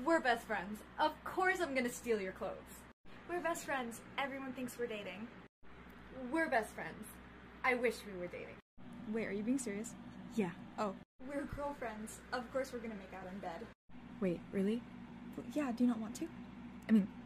We're best friends. Of course I'm gonna steal your clothes. We're best friends. Everyone thinks we're dating. We're best friends. I wish we were dating. Wait, are you being serious? Yeah. Oh. We're girlfriends. Of course we're gonna make out in bed. Wait, really? Well, yeah, do you not want to? I mean,